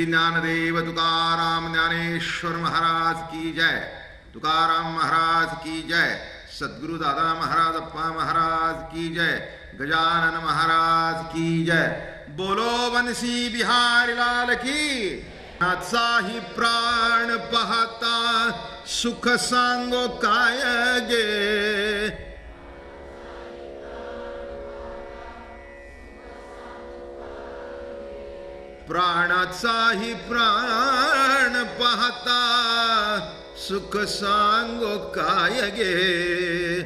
ज्ञानदेव तुकाराम ज्ञानेश्वर महाराज की जय, तुकाराम महाराज की जय, सद्गुरु दादा महाराज अप्पा महाराज की जय, गजानन महाराज की जय। बोलो बंसी बिहारी लाल की। नाथचा ही प्राण पाहता सुख सांगो काय गे, प्राणाचाही प्राण पाहता सुख सांगो काय गे,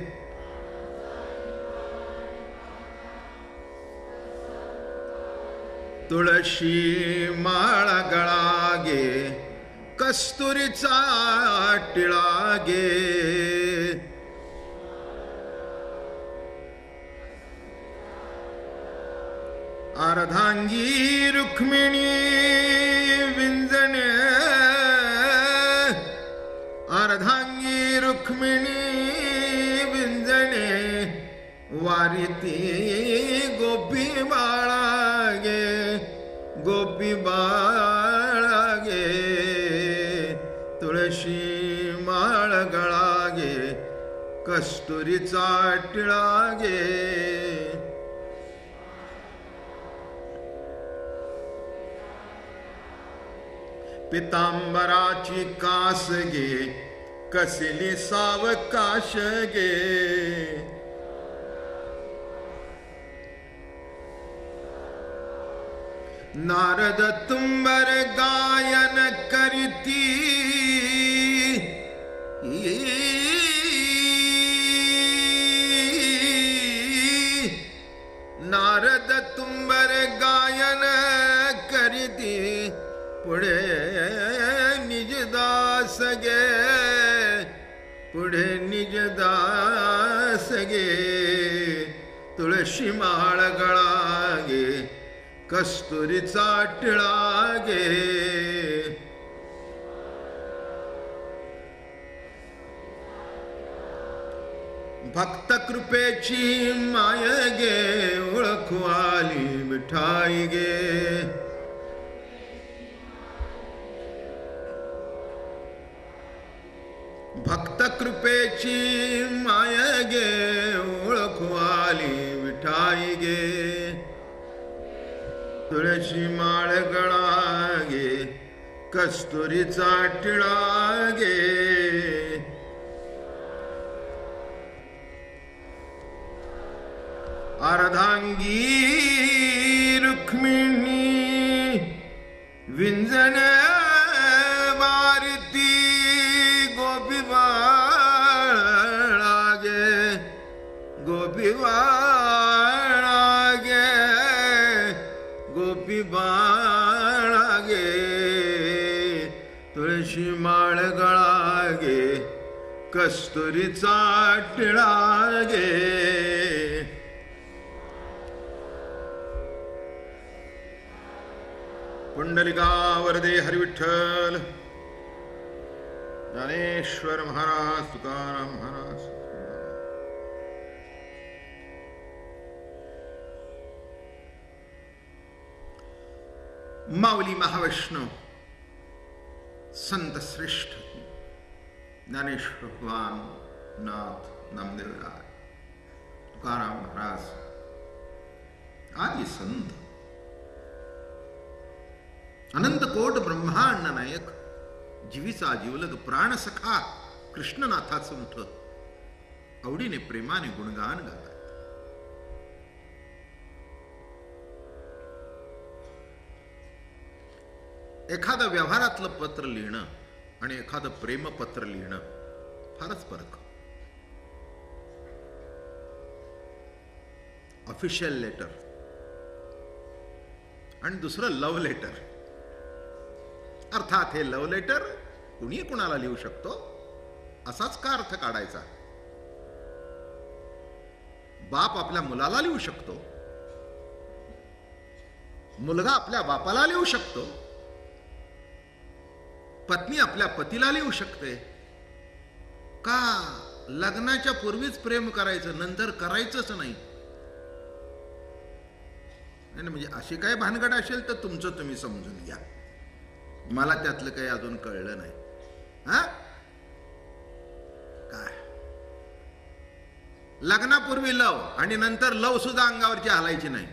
तुळशी माळ गळा गे, कस्तुरीचा टिळा गे, अर्धांगी रुक्मिणी विंजणे, अर्धांगी रुक्मिणी विंजणे, वारीती गोपी बाळा गे, गोपी बाळा गे, तुळशी माळ गळा गे, कस्तुरीचा टिळा गे, पितांबराची कास गे, कसली सावकाश गे, नारद तुंबर गायन करीती, नारद तुंबर गायन करीती, पुढे निजदास गे, पुढे निजदास गे, तुळशी माळ गळा गे, कस्तुरीचा टिळा गे, भक्त कृपेची माय गे, ओळखू आली मिठाई गे, भक्त कृपेची माय गे, ओळखू आली मिठाई गे, तुळशी माळ गळा गे, कस्तुरीचा टिळा गे, अर्धांगी रुक्मिणी विंजणे, वारीती गोपी बाळा गे, गोपी बाळा गे, गोपी बाळा गे, तुळशी माळ गळा गे, कस्तुरीचा टिळा गे, पुंडलिका वरदे हरिविठ्ठल, ज्ञानेश्वर महाराज तुकाराम महाराज। माऊली महावैष्णव संत श्रेष्ठ ज्ञानेश्वर भगवान नाथ नामदेव राय तुकाराम महाराज आदि संत अनंत कोट ब्रह्मांड नायक जीवीचा जीवलग प्राणसखा कृष्णनाथाचं मोठं आवडीने प्रेमाने गुणगान गातात। एखादं व्यवहारातलं पत्र लिहिणं आणि एखादं प्रेमपत्र लिहिणं फारच फरक। ऑफिशियल लेटर आणि दुसरं लव्ह लेटर। अर्थात हे लव्ह लेटर कुणी कुणाला लिहू शकतो असाच का अर्थ काढायचा। बाप आपल्या मुलाला लिहू शकतो, मुलगा आपल्या बापाला लिहू शकतो, पत्नी आपल्या पतीला लिहू शकते। का लग्नाच्या पूर्वीच प्रेम करायचं, नंतर करायचंच नाही। म्हणजे अशी काय भानगड असेल तर तुमचं तुम्ही समजून घ्या। मला त्यातलं काही अजून कळलं नाही. हा काय लग्नापूर्वी लव आणि नंतर लव सुद्धा अंगावरची हलायची नाही.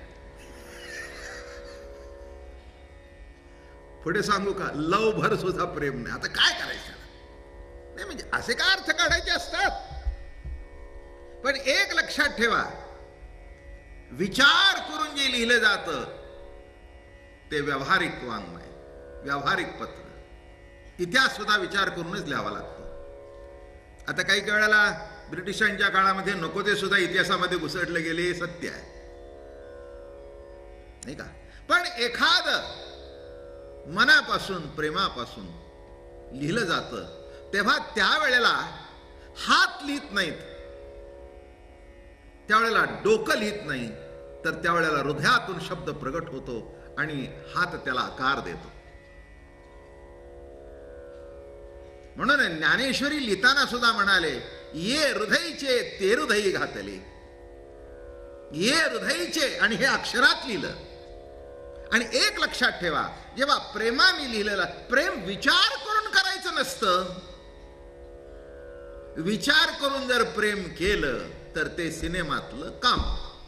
पुढे सांगू का, लव भर सुद्धा प्रेम नाही. आता काय करायचं नाही, म्हणजे असे काय अर्थ काढायचे असतात. पण एक लक्षात ठेवा, विचार करून जे लिहिलं जातं ते व्यावहारिक वाङ्मय, व्यावहारिक पत्र. इतिहास सुद्धा विचार करूनच लिहावा लागतो. आता काही वेळेला ब्रिटिशांच्या काळामध्ये नको ते सुद्धा इतिहासामध्ये घुसळले गेले, सत्य आहे नाही का. पण एखाद मनापासून प्रेमापासून लिहिलं जातं तेव्हा त्यावेळेला हात लिहित नाहीत, त्यावेळेला डोकं लिहित नाही, तर त्यावेळेला हृदयातून शब्द प्रगट होतो आणि हात त्याला आकार देतो. म्हणून ज्ञानेश्वरी लिहिताना सुद्धा म्हणाले, ये हृदयचे ते हृदयी घातले. ये हृदयचे, आणि हे अक्षरात लिहिलं. आणि एक लक्षात ठेवा, जेव्हा प्रेमाने लिहिलेलं, प्रेम विचार करून करायचं नसतं. विचार करून जर प्रेम केलं तर ते सिनेमातलं काम.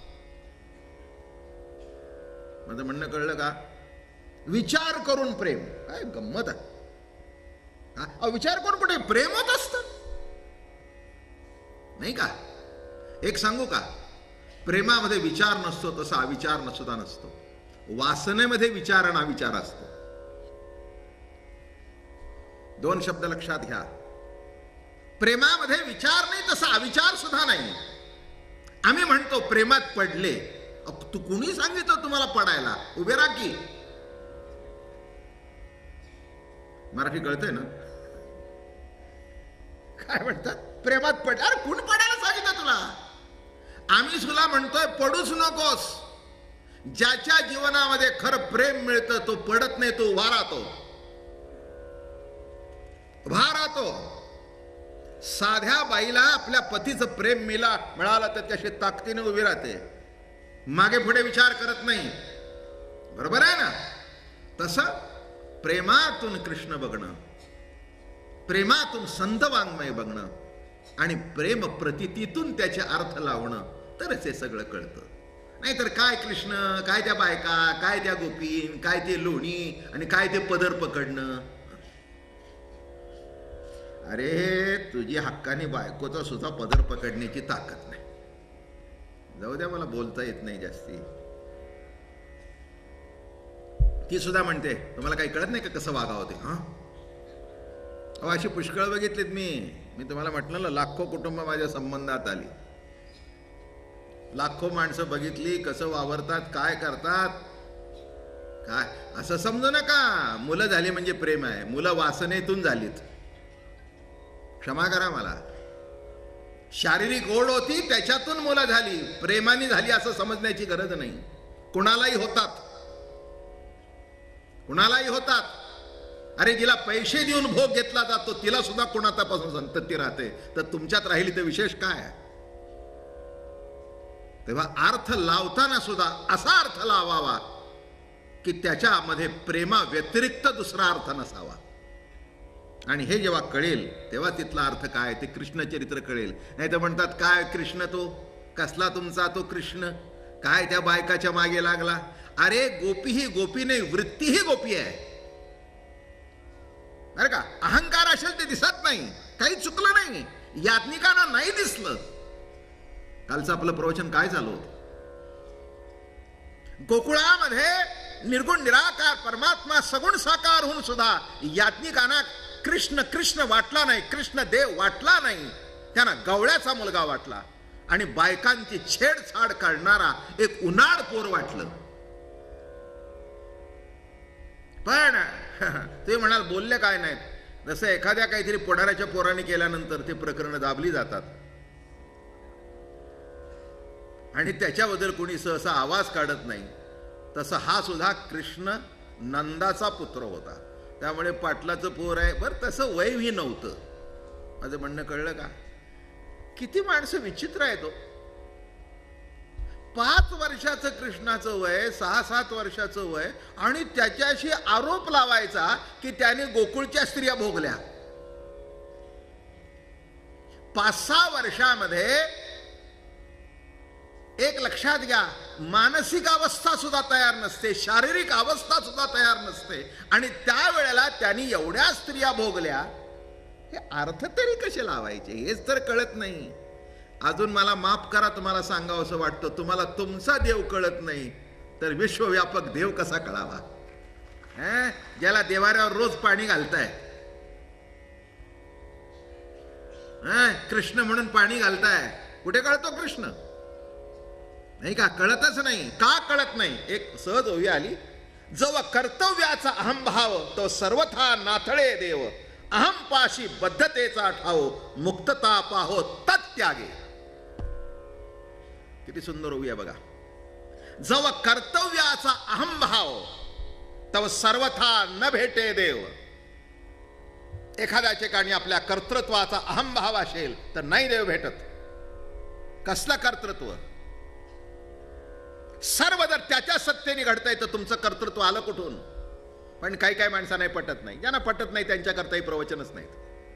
माझं म्हणणं कळलं का? विचार करून प्रेम, काय गंमत आहे. विचार करून कुठे प्रेम होत असतं नाही का. एक सांगू का, प्रेमामध्ये विचार नसतो तसा अविचार सुद्धा नसतो. वासनेमध्ये विचार आणि अविचार असतो. दोन शब्द लक्षात घ्या. प्रेमामध्ये विचार नाही तसा अविचार सुद्धा नाही. आम्ही म्हणतो प्रेमात पडले. तू कुणी सांगितलं तुम्हाला पडायला? उभे राहा की. मराठी कळतंय ना? काय म्हणतात? प्रेमात पड. अरे कोण पडायला सांगितलं तुला? आम्ही सुद्धा म्हणतोय पडूच नकोस. ज्याच्या जीवनामध्ये खरं प्रेम मिळतं तो पडत नाही, तो उभा राहतो. उभा राहतो. साध्या बाईला आपल्या पतीचं प्रेम मिळालं तर त्याशी ताकदीने उभी राहते, मागे पुढे विचार करत नाही. बरोबर आहे ना? तसं प्रेमातून कृष्ण बघणं, प्रेमातून संत वाङ्मय बघणं आणि प्रेम प्रतितीतून त्याचे अर्थ लावणं, तरच हे सगळं कळतं. नाहीतर काय कृष्ण, काय त्या बायका, काय त्या गोपी, काय ते लोणी आणि काय ते पदर पकडणं. अरे तुझी हक्काने बायकोचा सुद्धा पदर पकडण्याची ताकद नाही. जाऊ द्या, मला बोलता येत नाही जास्ती. ती सुद्धा म्हणते तुम्हाला काही कळत नाही का कसं वागावं ते? अशी पुष्कळ बघितलीत मी तुम्हाला म्हटलं ना, लाखो कुटुंब माझ्या संबंधात आली. लाखो माणसं बघितली कसं वावरतात, काय करतात. काय असं समजू नका मुलं झाली म्हणजे प्रेम आहे. मुलं वासनेतून झालीत. क्षमा करा मला. शारीरिक ओढ होती त्याच्यातून मुलं झाली, प्रेमाने झाली असं समजण्याची गरज नाही. कुणालाही होतात, कुणालाही होतात. अरे जिला पैसे देऊन भोग घेतला जातो तिला सुद्धा कोणापासून संतती राहते, तर तुमच्यात राहिली तर विशेष काय आहे? तेव्हा अर्थ लावताना सुद्धा असा अर्थ लावावा की त्याच्यामध्ये प्रेमा व्यतिरिक्त दुसरा अर्थ नसावा. आणि हे जेव्हा कळेल तेव्हा तिथला अर्थ काय ते कृष्णचरित्र कळेल. नाही तर म्हणतात काय कृष्ण तो कसला तुमचा तो कृष्ण, काय त्या बायकाच्या मागे लागला. अरे गोपी ही गोपी नाही, वृत्ती ही गोपी आहे. अरे का अहंकार असेल ते दिसत नाही, काही चुकलं नाही, याज्ञिकांना नाही दिसलं. कालचं आपलं प्रवचन काय झालं होतं? गोकुळामध्ये निर्गुण निराकार परमात्मा सगुण साकार होऊन सुद्धा याज्ञिकांना कृष्ण कृष्ण वाटला नाही, कृष्ण देव वाटला नाही. त्यांना गवळ्याचा मुलगा वाटला आणि बायकांची छेडछाड काढणारा एक उन्हाळ पोर वाटलं. पण ते म्हणाल बोलले काय नाहीत. जसं एखाद्या काहीतरी पुढाऱ्याच्या पोराने केल्यानंतर ते प्रकरण दाबली जातात आणि त्याच्याबद्दल कोणी सहसा आवाज काढत नाही, तसं हा सुद्धा कृष्ण नंदाचा पुत्र होता. त्यामुळे पाटलाचं पोर आहे. बरं तसं वयही नव्हतं. माझं म्हणणं कळलं का? किती माणसं विचित्र आहेत. 5 वर्षाचं कृष्णाचं वय, 6-7 वर्षाचं वय, आणि त्याच्याशी आरोप लावायचा की त्याने गोकुळच्या स्त्रिया भोगल्या. 5-6 वर्षामध्ये एक लक्षात घ्या, मानसिक अवस्था सुद्धा तयार नसते, शारीरिक अवस्था सुद्धा तयार नसते, आणि त्यावेळेला त्यांनी एवढ्या स्त्रिया भोगल्या. हे अर्थ तरी कसे लावायचे हेच तर कळत नाही. अजून मला माफ करा, तुम्हाला सांगावं असं वाटतं, तुम्हाला तुमचा देव कळत नाही तर विश्वव्यापक देव कसा कळावा? ज्याला देवाऱ्यावर रोज पाणी घालताय, कृष्ण म्हणून पाणी घालताय, कुठे कळतो कृष्ण? नाही का? कळतच नाही. का कळत नाही? एक सहज ओवी आली, जव कर्तव्याचा अहंभाव तो सर्वथा नाथळे देव, अहम पाशी बद्धतेचा ठाव, मुक्तता पाहो तत्यागे. किती सुंदर ओवी आहे बघा. जव कर्तव्याचा अहंभाव तव सर्वथा न भेटे देव. एखाद्या ठिकाणी आपल्या कर्तृत्वाचा अहंभाव असेल तर नाही देव भेटत. कसलं कर्तृत्व? सर्व जर त्याच्या सत्तेने घडतंय तर तुमचं कर्तृत्व आलं कुठून? पण काही काही माणसांना पटत नाही. ज्यांना पटत नाही त्यांच्याकरताही प्रवचनच नाहीत.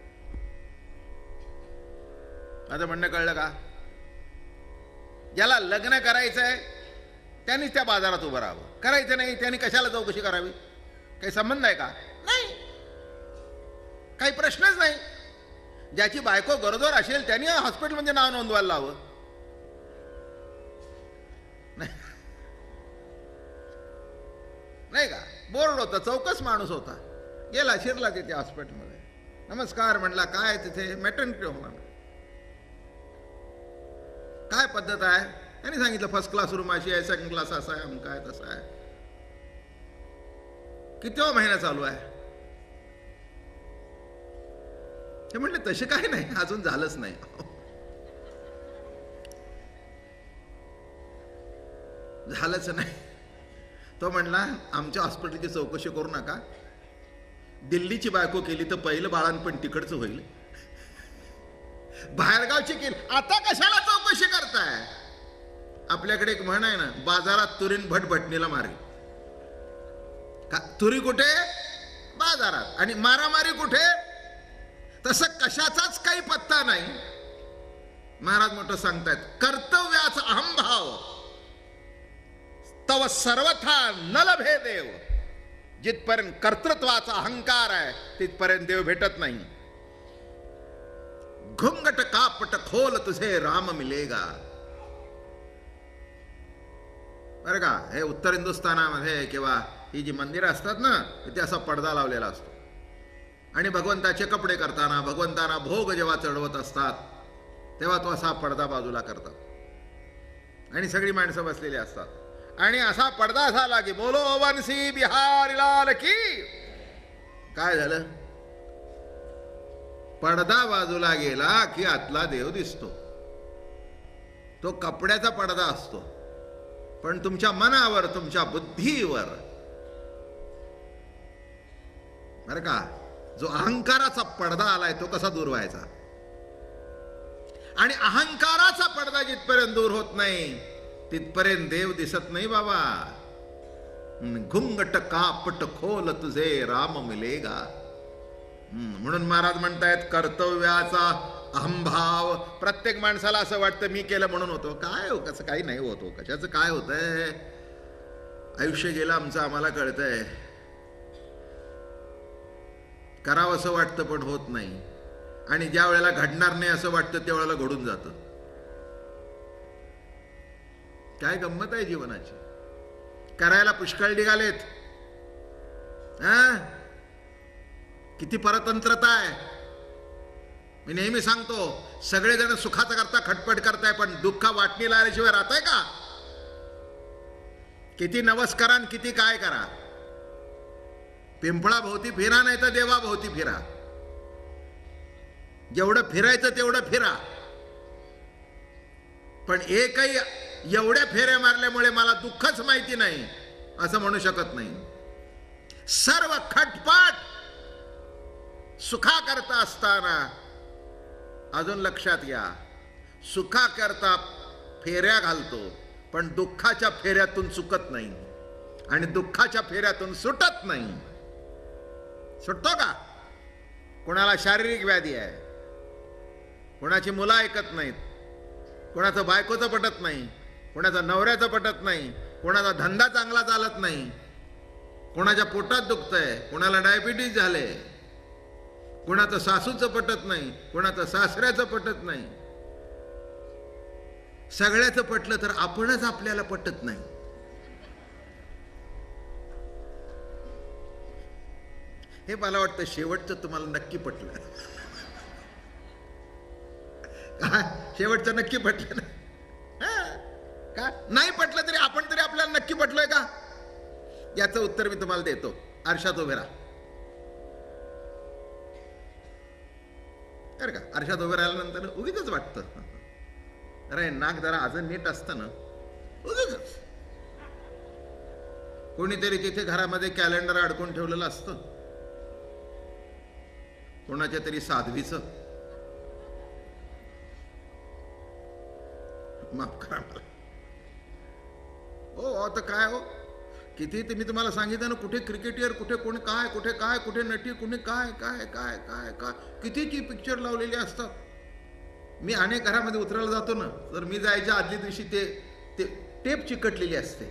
माझं म्हणणं कळलं का? ज्याला लग्न करायचंय त्यांनीच त्या बाजारात उभं राहावं. करायचं नाही त्यांनी कशाला चौकशी करावी? काही संबंध आहे का? नाही, काही प्रश्नच नाही. ज्याची बायको गरोदर असेल त्यांनी हॉस्पिटलमध्ये नाव नोंदवायला लावं. नाही का? बोर्ड होता, चौकस माणूस होता, गेला शिरला तिथे हॉस्पिटलमध्ये, नमस्कार म्हणला, काय तिथे मॅटर्निटी होम, काय पद्धत आहे? त्यांनी सांगितलं फर्स्ट क्लास रूम अशी आहे, सेकंड क्लास असा आहे, अमका आहे, तसा आहे. किती महिना चालू आहे? ते म्हटले तसे काही नाही, अजून झालंच नाही. झालंच नाही. तो म्हणला आमच्या हॉस्पिटलची चौकशी करू नका, दिल्लीची बायको केली तर पहिलं बाळांपण तिकडचं होईल, बाहेरगावची केली आता कशाला चौकशी करताय? आपल्याकडे एक म्हण आहे ना, बाजारात तुरीन भटभटणीला मारी. का तुरी कुठे? बाजारात. आणि मारामारी कुठे? तसं कशाचाच काही पत्ता नाही. महाराज मोठं सांगतायत, कर्तव्याचा अहंभाव तव सर्वथा न लभे देव. जिथपर्यंत कर्तृत्वाचा अहंकार आहे तिथपर्यंत देव भेटत नाही. घुंगट कापट खोल तुझे राम मिलेगा. बरं का? हे उत्तर हिंदुस्थानामध्ये किंवा ही जी मंदिरं असतात ना, तिथे असा पडदा लावलेला असतो, आणि भगवंताचे कपडे करताना, भगवंतांना भोग जेव्हा चढवत असतात तेव्हा तो असा पडदा बाजूला करतात, आणि सगळी माणसं बसलेली असतात, आणि असा पडदा झाला की बोलो वंशी बिहारी लाल की. काय झालं? पडदा बाजूला गेला की आतला देव दिसतो. तो कपड्याचा पडदा असतो, पण तुमच्या मनावर, तुमच्या बुद्धीवर, बरं का, जो अहंकाराचा पडदा आलाय तो कसा दूर व्हायचा? आणि अहंकाराचा पडदा जिथपर्यंत दूर होत नाही तिथपर्यंत देव दिसत नाही बाबा. घुंगट कापट खोल तुझे राम मिलेगा. म्हणून महाराज म्हणतायत कर्तव्याचा अहंभाव. प्रत्येक माणसाला असं वाटतं मी केलं म्हणून होतो. काय हो, कसं काही नाही होतो. कशाचं काय होतंय? आयुष्य गेलं आमचं, आम्हाला कळतंय. करावं असं वाटतं पण होत नाही, आणि ज्या वेळेला घडणार नाही असं वाटतं त्यावेळेला घडून जातं. काय गंमत आहे जीवनाची. करायला पुष्कळ निघालेत, किती परतंत्रता आहे. मी नेहमी सांगतो, सगळेजण सुखाचा करता खटपट करताय, पण दुःख वाटणीला आल्याशिवाय राहताय का? किती नवस करा, किती काय करा, पिंपळा भोवती फिरा, नाही तर देवा भोवती फिरा. जेवढं फिरायचं तेवढं फिरा, पण एकही एवढ्या फेऱ्या मारल्यामुळे मला दुःखच माहिती नाही असं म्हणू शकत नाही. सर्व खटपट सुखा करता असताना, अजून लक्षात घ्या, सुखा करता फेऱ्या घालतो, पण दुःखाच्या फेऱ्यातून चुकत नाही आणि दुःखाच्या फेऱ्यातून सुटत नाही. सुटतो का? कोणाला शारीरिक व्याधी आहे, कोणाची मुलं ऐकत नाहीत, कोणाचं बायकोचं पटत नाही, कोणाचं नवऱ्याचं पटत नाही, कोणाचा धंदा चांगला चालत नाही, कोणाच्या पोटात दुखतंय, कोणाला डायबिटीज झाले, कोणाचं सासूचं पटत नाही, कोणाचं सासऱ्याचं पटत नाही. सगळ्याचं पटलं तर आपणच आपल्याला पटत नाही. हे मला वाटतं शेवटचं तुम्हाला नक्की पटलं. शेवटचं नक्की पटलं ना? का नाही पटलं तरी आपण तरी आपल्याला नक्की पटलोय का? याचं उत्तर मी तुम्हाला देतो. आरशात उभे राहा. का आरशात उभे राहिल्यानंतर उगीच वाटतं, अरे नाक जरा अजून नीट असतं ना. उगीच कोणीतरी तिथे घरामध्ये कॅलेंडर अडकून ठेवलेलं असतं, कोणाच्या तरी साध्वीचं. माफ करा मला. हो आता काय हो, किती मी तुम्हाला सांगितलं ना, कुठे क्रिकेटर, कुठे कोण काय, कुठे काय, कुठे नटी, कुठे काय काय काय काय काय कितीची पिक्चर लावलेली असतात. मी अनेक घरामध्ये उतरायला जातो ना, तर मी जायच्या आदल्या दिवशी ते टेप चिकटलेली असते.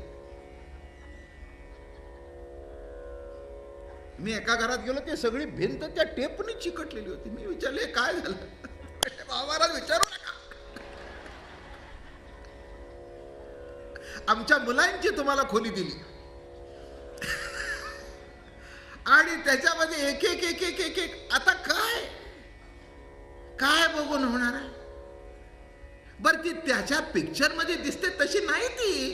मी एका घरात गेलो, ते सगळी भिंत त्या टेपने चिकटलेली होती. मी विचारले काय झालं? बाबाला विचारू नका. आमच्या मुलांची तुम्हाला खोली दिली आणि त्याच्यामध्ये एक एक एक एक एक एक आता काय काय बघून होणार आहे? बर ती त्याच्या पिक्चर मध्ये दिसते तशी नाही ती.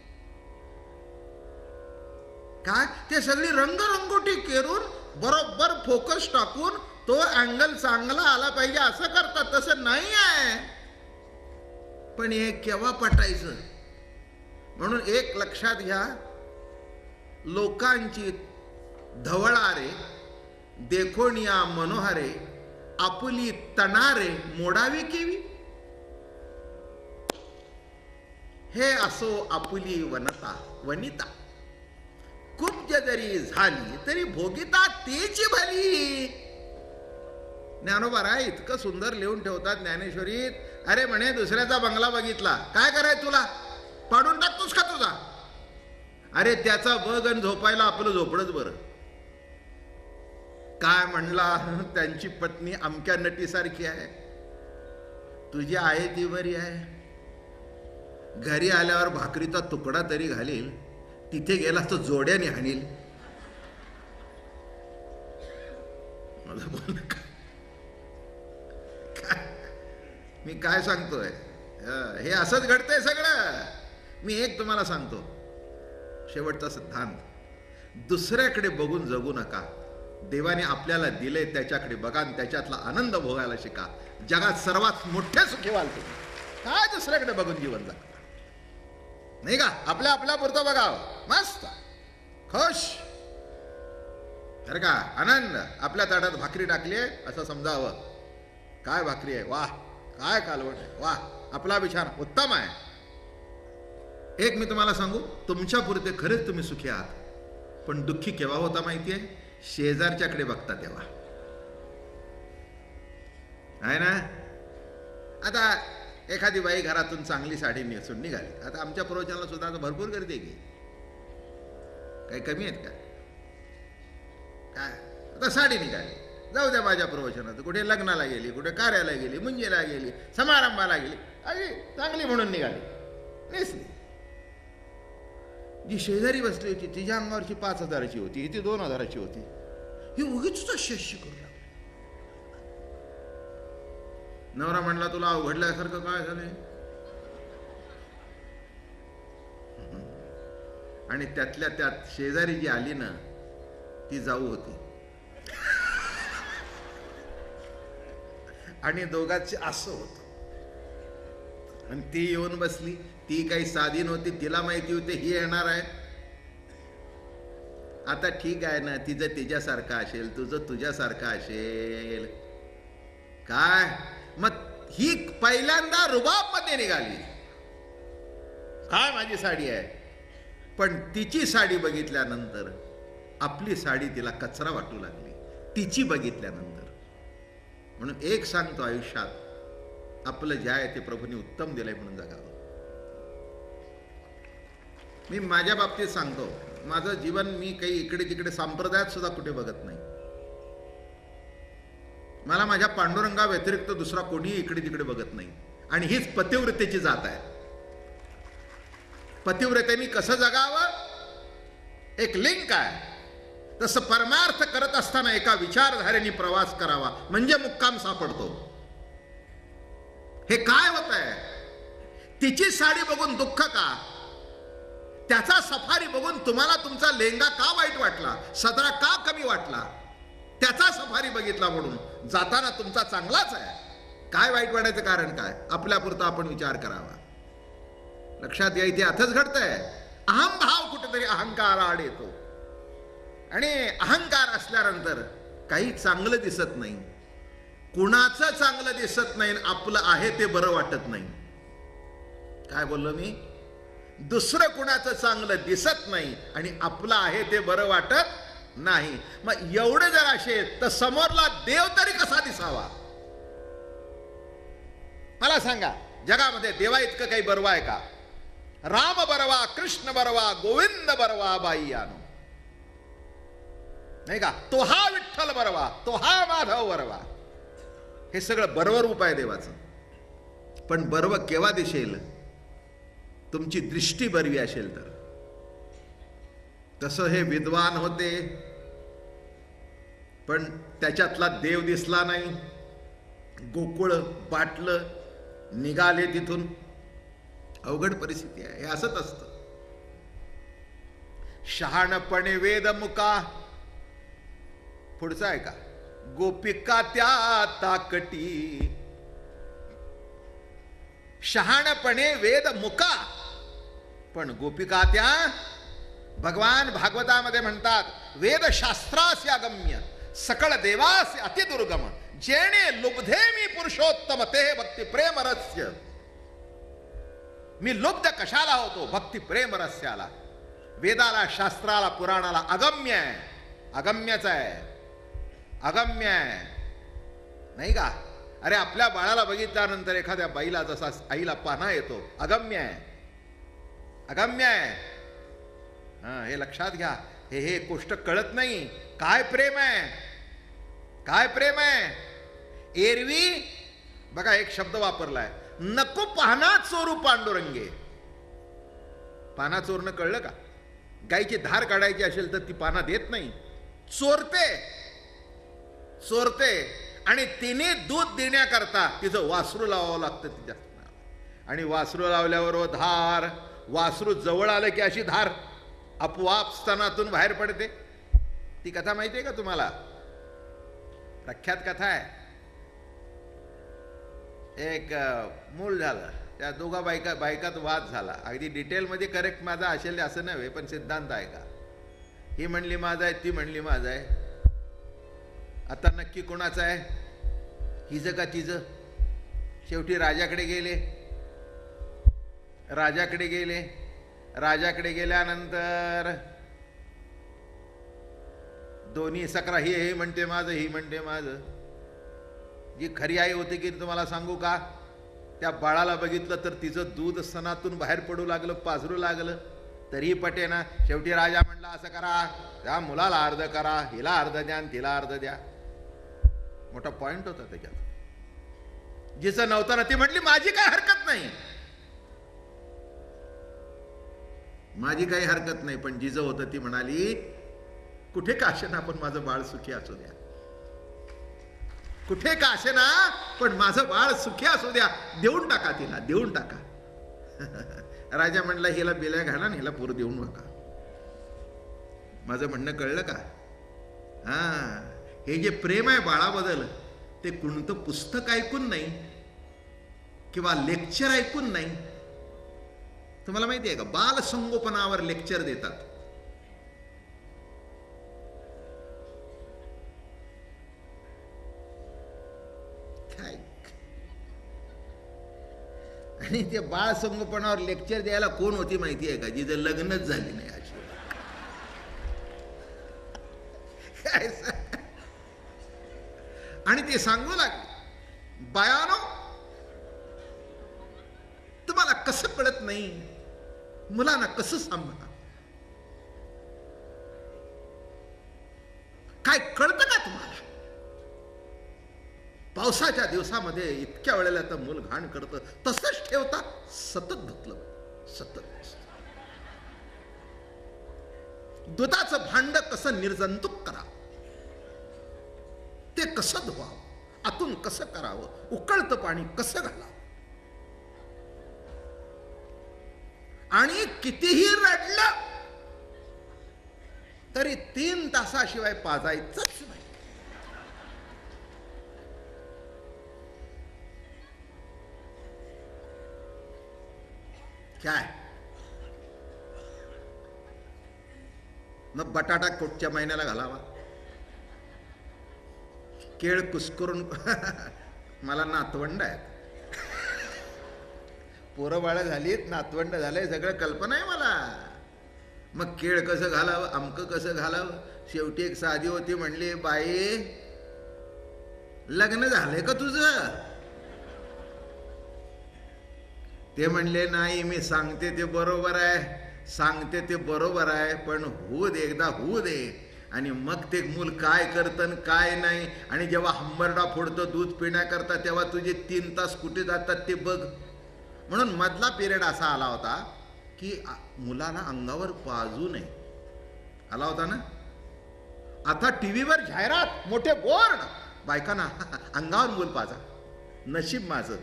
काय ते सगळी रंगरंगोटी केरून बरोबर फोकस टाकून तो अँगल चांगला आला पाहिजे असं करतात. तसं नाही आहे. पण हे केव्हा पटायचं? म्हणून एक लक्षात घ्या, लोकांची धवळारे देखोनिया मनोहरे आपुली तणारे मोडावी केवी. हे असो आपुली वनिता कुब्ज जरी झाली तरी भोगिता तेची भली. ज्ञानोबा इतकं सुंदर लिहून ठेवतात ज्ञानेश्वरीत. अरे म्हणे दुसऱ्याचा बंगला बघितला, काय करायचं तुला? पाडून टाकतोस का तुझा? अरे त्याचा बघ आणि झोपायला आपलं झोपडच बरं. काय म्हणला, त्यांची पत्नी अमक्या नटीसारखी आहे, तुझी आहे ती बरी आहे. घरी आल्यावर भाकरीचा तुकडा तरी घालील, तिथे गेलास तर जोड्याने हाणील. मला बोल मी काय सांगतोय? हे असंच घडतंय सगळं. मी एक तुम्हाला सांगतो, शेवटचा सिद्धांत, दुसऱ्याकडे बघून जगू नका. देवाने आपल्याला दिले त्याच्याकडे बघा आणि त्याच्यातला आनंद भोगायला शिका. जगात सर्वात मोठे सुखी व्हाल तुम्ही. काय दुसऱ्याकडे बघून जीवन जगा नाही का? आपल्या आपल्या पुरतं बघावं, मस्त खुश बरं का, आनंद. आपल्या ताटात भाकरी टाकली आहे असं समजावं. काय भाकरी आहे, वाह, काय कालवण आहे, वाह, आपला विचार उत्तम आहे. एक मी तुम्हाला सांगू, तुमच्या पुरते खरेच तुम्ही सुखी आहात. पण दुःखी केव्हा होता माहितीये? शेजारच्याकडे बघता तेव्हा, आहे ना. आता एखादी बाई घरातून चांगली साडी नेसून निघाली. आता आमच्या प्रवचनाला सुद्धा आता भरपूर गर्दी आहे की, काही कमी आहेत का? काय आता साडी निघाली, जाऊ द्या माझ्या प्रवचनात. कुठे लग्नाला गेली, कुठे कार्याला गेली, मुंजीला गेली, समारंभाला गेली, अरे चांगली म्हणून निघाली, नेसली. जी शेजारी बसली होती तिच्या अंगावरची 5,000ची होती, ती 2,000ची होती. ही उगीच शिष्य करू लागली. नवरा म्हणला, तुला अवघडल्यासारखं काय झालंय? आणि त्यातल्या त्यात शेजारी जी आली ना, ती जाऊ होती. आणि दोघांचे असं होतं. आणि ती येऊन बसली. ती काही साधी नव्हती, तिला माहिती होते ही येणार आहे. आता ठीक आहे ना, तिचं तिच्यासारखं असेल, तुझं तुझ्यासारखं असेल. काय मग ही पहिल्यांदा रुबाब मध्ये निघाली. काय माझी साडी आहे. पण तिची साडी बघितल्यानंतर आपली साडी तिला कचरा वाटू लागली, तिची बघितल्यानंतर. म्हणून एक सांगतो, आयुष्यात आपलं जे आहे ते प्रभूंनी उत्तम दिलंय म्हणून जगावं. मी माझ्या बाबतीत सांगतो, माझं जीवन मी काही इकडे तिकडे संप्रदायात सुद्धा कुठे बघत नाही. मला माझ्या पांडुरंगा व्यतिरिक्त दुसरा कोणीही इकडे तिकडे बघत नाही. आणि हीच पतिव्रतेची जात आहे. पतिव्रतेने कसं जगावं, एक लिंक आहे. तसं परमार्थ करत असताना एका विचारधारेने प्रवास करावा, म्हणजे मुक्काम सापडतो. हे काय होत आहे, तिची साडी बघून दुःख का, त्याचा सफारी बघून तुम्हाला तुमचा लेंगा का वाईट वाटला, सदरा का कमी वाटला, त्याचा सफारी बघितला म्हणून जाताना तुमचा चांगलाच आहे. काय वाईट वाटायचं कारण काय, आपल्यापुरता आपण विचार करावा. लक्षात घ्या, इथे आताच घडतंय. अहंभाव कुठेतरी अहंकार आड येतो आणि अहंकार असल्यानंतर काही चांगलं दिसत नाही, कुणाचं चांगलं दिसत नाही, आपलं आहे ते बरं वाटत नाही. काय बोललो मी, दुसरं कुणाचं चांगलं दिसत नाही आणि आपलं आहे ते बरं वाटत नाही. मग एवढे जर असेल तर समोरला देव तरी कसा दिसावा. मला सांगा, जगामध्ये देवा इतकं काही बरवा आहे का. राम बरवा, कृष्ण बरवा, गोविंद बरवा, बाई आणो, नाही का. तो हा विठ्ठल बरवा, तो हा माधव बरवा. हे सगळं बरोबर रूप आहे देवाचं. पण बर्व केव्हा दिसेल, तुमची दृष्टी बरवी असेल तर. तसं हे विद्वान होते, पण त्याच्यातला देव दिसला नाही. गोकुळ बाटलं, निघाले तिथून. अवघड परिस्थिती आहे. हे असंच असतं. शहाणपणे वेद मुका, पुढचा आहे का, गोपिका त्या ताकटी. शहाणपणे वेद मुका, पण गोपिका त्या. भगवान भागवतामध्ये म्हणतात, वेदशास्त्रास्य अगम्य सकळ देवास्य अतिदुर्गम जेणे लुब्धे मी पुरुषोत्तम ते भक्ती प्रेम रस्य. मी लुब्ध कशाला होतो, भक्ती प्रेम रस्याला. वेदाला, शास्त्राला, पुराणाला अगम्य आहे. अगम्यच आहे, अगम्य आहे, नाही का. अरे आपल्या बाळाला बघितल्यानंतर एखाद्या बाईला जसा आईला पाना येतो, अगम्य आहे, अगम्य आहे. हे लक्षात घ्या. हे गोष्ट कळत नाही. काय प्रेम आहे, काय प्रेम आहे. एरवी बघा एक शब्द वापरलाय, नको पाना चोरू पांडुरंगे. पाना चोरणं कळलं का. गायची धार काढायची असेल तर ती पाना देत नाही, चोरते, चोरते. आणि तिने दूध देण्याकरता तिचं वासरू लावावं लागतं तिच्या. आणि वासरू लावल्यावर धार, वासरू जवळ आलं की अशी धार आपोआप स्तनातून बाहेर पडते. ती कथा माहिती आहे का तुम्हाला, प्रख्यात कथा आहे. एक मूल झालं, त्या दोघा बायकात वाद झाला. अगदी डिटेलमध्ये करेक्ट माझा असेल असं नव्हे, पण सिद्धांत आहे का. ही म्हणली माझा आहे, ती म्हणली माझा आहे. आता नक्की कोणाचं आहे, हिचं का तिचं. शेवटी राजाकडे गेले. राजाकडे गेले. राजाकडे गेल्यानंतर दोन्ही सकरा, ही म्हणते माझं, ही म्हणते माझं. जी खरी आई होती की तुम्हाला सांगू का, त्या बाळाला बघितलं तर तिचं दूध स्तनातून बाहेर पडू लागलं, पाझरू लागलं, तरीही पटे ना. शेवटी राजा म्हणला, असं करा, त्या मुलाला अर्ध करा, हिला अर्ध द्या, तिला अर्ध द्या. मोठा पॉइंट होता त्याच्यात. जिचं नव्हतं ना ती म्हटली माझी काय हरकत नाही, माझी काही हरकत नाही. पण जिचं होतं ती म्हणाली, कुठे का असेना पण माझं बाळ सुखी असू द्या, कुठे का असेना पण माझं बाळ सुखी असू द्या, देऊन टाका तिला, देऊन टाका. राजा म्हणला, हिला बिल्या घाला आणि हिला पोर देऊन नका. माझं म्हणणं कळलं का. हे जे प्रेम आहे बाळाबद्दल, ते कोणतं पुस्तक ऐकून नाही किंवा लेक्चर ऐकून नाही. तुम्हाला माहिती आहे का, बाल संगोपनावर लेक्चर देतात. आणि ते बाळ संगोपनावर लेक्चर द्यायला कोण होती माहिती आहे का? जिचं लग्नच झाली नाही अशी. आणि ते सांगू लागले, बायानो तुम्हाला कसं कळत नाही, मुलांना कसं सांभाळा, काय कळतं का तुम्हाला? पावसाच्या दिवसामध्ये इतक्या वेळेला तर मूल घाण करतं, तसंच ठेवता, सतत धुतलं, सतत. दुधाचं भांड कसं निर्जंतुक करावं, ते कसं धुवावं, आतून कसं करावं, उकळतं पाणी कसं घालावं, आणि कितीही रडलं तरी 3 तासाशिवाय पाजायचंच नाही. काय मग बटाटा कुठच्या महिन्याला घालावा, केळ कुस्करून मला नातवंड आहेत, पोरं बाळ झालीत, नातवंड झालंय, सगळं कल्पना आहे मला. मग केळ कसं घालावं, अमकं कसं घालावं. शेवटी एक साधी होती, म्हणली, बाई लग्न झालंय का तुझं? ते म्हणले, नाही, मी सांगते ते बरोबर आहे, सांगते ते बरोबर आहे, पण होऊ दे, एकदा होऊ दे, आणि मग ते मूल काय करतं काय नाही. आणि जेव्हा हंबरडा फोडतं दूध पिण्याकरता, तेव्हा तुझे 3 तास कुठे जातात ते बघ. म्हणून मधला पिरियड असा आला होता की मुलाला अंगावर पाजू नये, आला होता ना. आता टीव्हीवर जाहिरात, मोठे बोर्ड, बायकांना अंगावर मूल पाजा. नशीब माझं,